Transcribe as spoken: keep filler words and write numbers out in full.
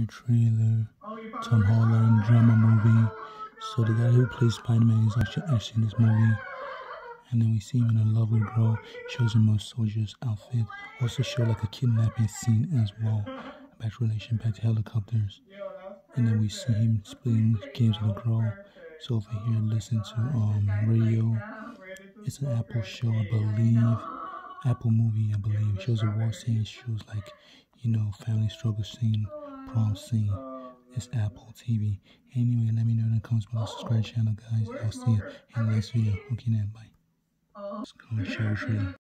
trailer, Tom Holland drama movie. So the guy who plays Spider-Man is actually, actually in this movie. And then we see him in a lovely girl, shows him a soldier's outfit. Also show like a kidnapping scene as well. Back to relation, back to helicopters. And then we see him playing games with a girl. So over here, listen to um radio. It's an Apple show, I believe. Apple movie, I believe. It shows a war scene, shows like, you know, family struggle scene, prom scene. It's Apple T V. Anyway, let me know in the comments below. Subscribe to the channel, guys. I'll see you in the next video. Okay, then, bye. Let's go and share the trailer.